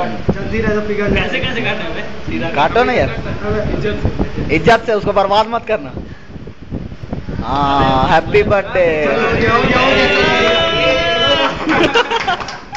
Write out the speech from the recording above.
जल्दी रह तो पिघल कैसे कैसे काटो काटो ना यार, इज्जत से, उसको बर्बाद मत करना। हाँ, हैप्पी बर्थडे।